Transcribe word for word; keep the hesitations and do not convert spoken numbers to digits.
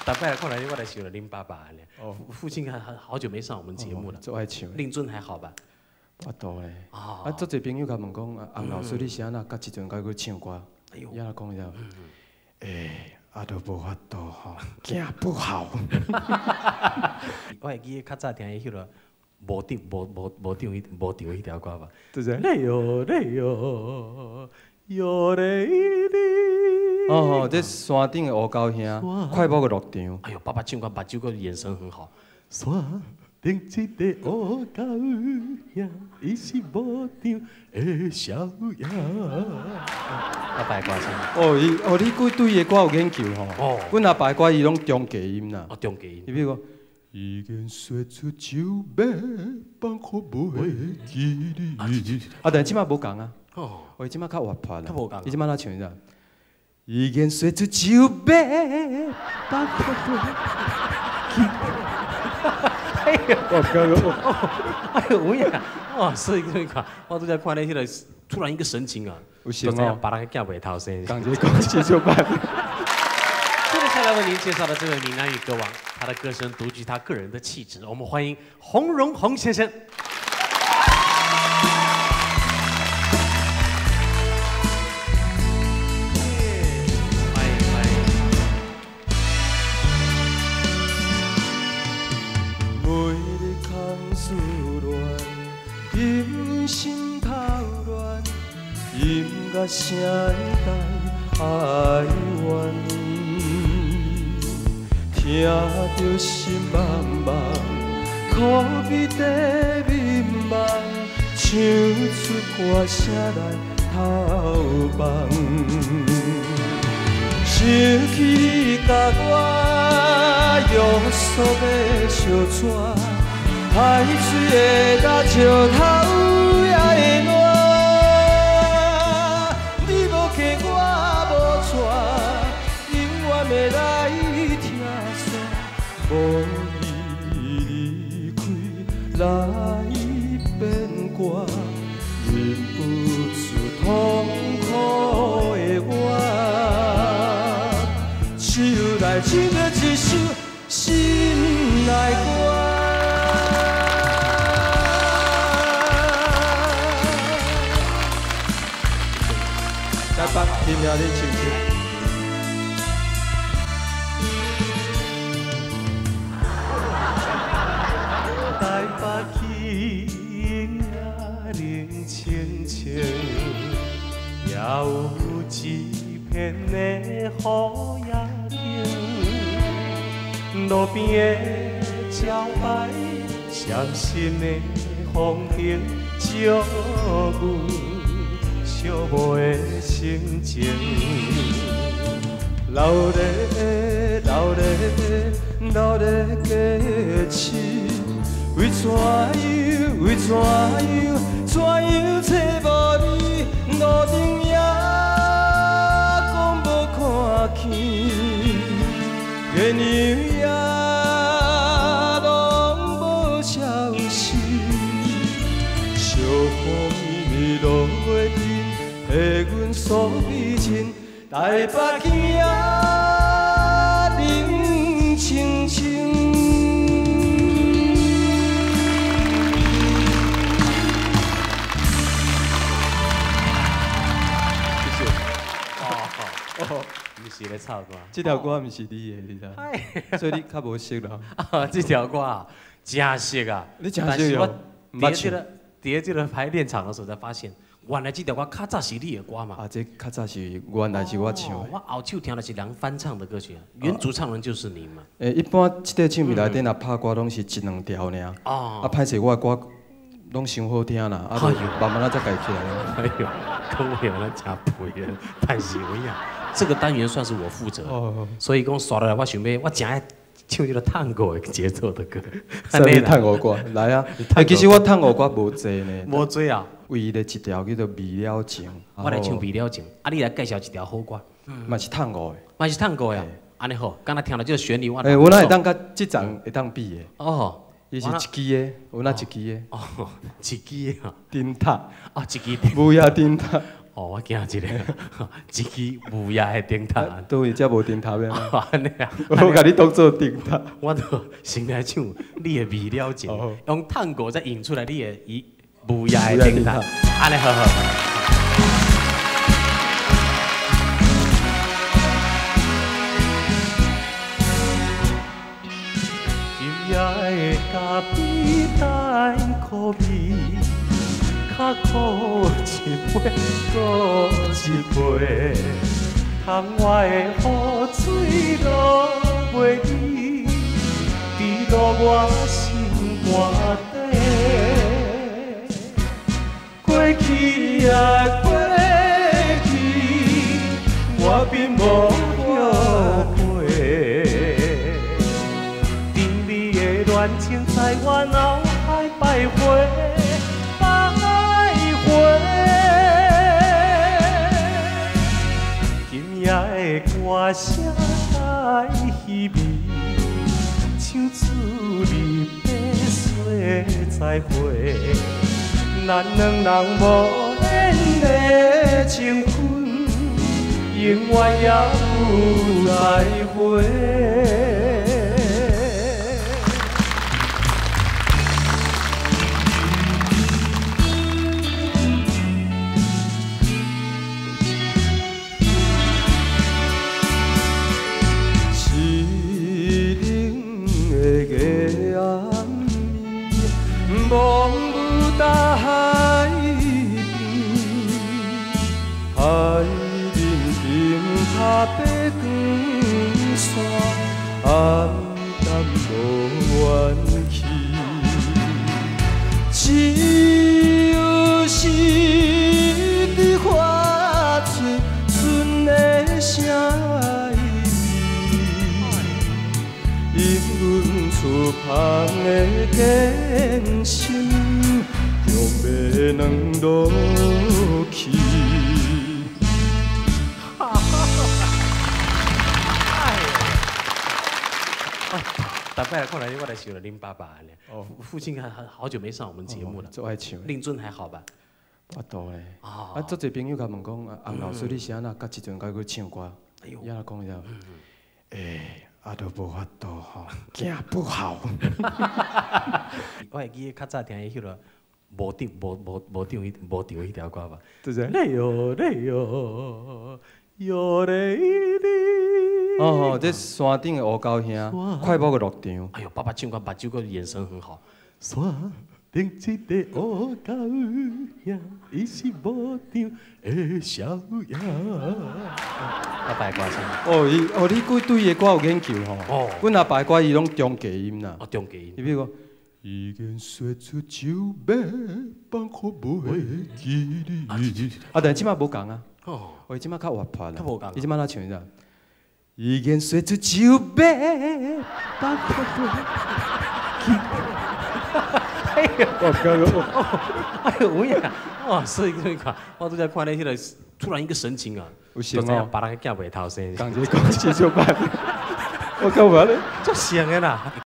大摆来看来，我来想了恁爸爸呢。哦，父亲还好久没上我们节目了。 做爱唱。 令尊还好吧？ 我多嘞。啊，做侪朋友甲问讲，啊，洪老师你是安那？甲即阵甲佢唱歌，哎呦，呀讲一下。诶，啊都无法度吼，惊不好。 我会记较早听迄迄个无调无无无调迄无调迄条歌吧。 对不对？ 嘞哟嘞哟哟嘞哩。 哦，这山顶的乌狗兄，快播个录场。 哎呦，爸爸唱歌，把酒个眼神很好。山顶一个乌狗兄，伊是无调的小鸭。阿爸歌声。 哦，伊哦，你对对伊的歌有研究吼？哦。阮阿爸的歌伊拢中低音啦。 哦，中低音。 你比如讲，已经说出酒杯，放可袂记你。啊，但即摆无共啊。哦。哦，伊即摆较活泼啦。 较无共。 伊即摆哪唱啥？已经说出酒杯，放可袂记。 哎呦，我哥哥，哎呦，有影，哇！所以你看，我都在看那迄个，突然一个神情啊， 有想哦， 把那个叫袂逃生。 感觉恭喜就办。 接着下来为您介绍的这位闽南语歌王，他的歌声独具他个人的气质，我们欢迎洪荣宏先生。 音乐声带哀怨，听着心茫茫，苦逼在迷茫，唱出歌声来透梦。想起你甲我约束的小纸，海水的甲石头也会烂。要来听煞，无伊离开来变卦，忍不住痛苦的我，手来唱着一首心内歌。台北听听你唱唱。也有一片的雨也停，路边的招牌，伤心的风景，照阮寂寞的心情。流泪，流泪，流泪过去，为怎样，为怎样，怎样找无你？路顶也讲无看见，月亮也拢无消息，小雨绵绵落月天，下阮所美情，台北京也冷清清。 哦，你是咧唱歌？ 这条歌毋是你的，你知？所以你较无识啦。 啊，这条歌啊，真识啊！ 你真识哦。 伫这个伫这个排练场的时候才发现，原来这条歌较早是你的歌嘛。 啊，这较早是原来是我唱的。 我后手听的是人翻唱的歌曲，原主唱人就是你嘛。 诶，一般这个唱片内底若拍歌拢是一两条尔。哦。啊，歹势我的歌拢伤好听啦，啊，慢慢啊再改起来。 哎呦，跟我有人真配的，太是有影。这个单元算是我负责，所以讲刷来我想要，我真爱唱一个探戈的节奏的歌。 什么探戈歌？来啊！其实我探戈歌无济呢。 无济啊！ 唯一的一条叫做《未了情》。 我来唱《未了情》，啊，你来介绍一条好歌。 嘛是探戈的。 嘛是探戈呀！安尼好，刚才听了这个旋律，我。 诶，我那会当甲这张会当比的。 哦。 伊是一支的，有那一支的。 哦，一支的啊。 灯塔。 啊，一支。 乌鸦灯塔。 哦，我惊一个，一支乌鸦的灯塔。 都位遮无灯塔咩？ 安尼啊， 我甲你当做灯塔。 我就先来唱你的未了情，用探戈再引出来你的伊乌鸦的灯塔。安尼好好好。 今夜的咖啡太苦味，较苦一杯，搁一杯。窗外的雨水落袂离，滴落我心肝底。过去啊过去，我并无后悔。 恋情在我脑海徘徊，徘徊。今夜的歌声太稀微，像滋味白雪再会。咱两人无言的情分，永远也有再会。 望有大海边，海面平塔白光线，暗淡无元气。只有是你发出纯的声音，引阮出芳的坚心，用要两落去。 大摆来看来，我来想了恁爸爸呢。哦，父亲还好久没上我们节目了。 做爱唱。 令尊还好吧？ 我多嘞。啊，足侪朋友甲问讲，啊，洪老师你是安那？甲即阵甲佢唱歌？哎呦，也来讲一下。诶。 啊，都无法度吼，惊不好。 我会记较早听迄迄落无调无无无调迄无调迄条歌吧。 对不对？ 嘞哟嘞哟哟嘞哩。 哦吼，这山顶的乌狗兄，快播个录场。 哎呦，爸爸唱歌，把酒个眼神很好。山顶一个乌狗兄，伊是无调的小鸭。 阿爸歌声哦，伊哦，你对对伊的歌有研究吼。哦，阮阿爸歌伊拢中低音啦。 哦，中低音。 你比如讲，已经说出酒杯，放可袂记你。啊，但即摆无共啊。哦。哦，伊即摆较活泼啦。 较无共。 伊即摆哪唱啥？已经说出酒杯，放可袂记。哎呦，我靠！ 哎呦，有影哇！所以你看，我都在看那迄个，突然一个神情啊。 有像哦，把人家叫袂头生， 讲一讲是就办，我讲完了， 足像的啦。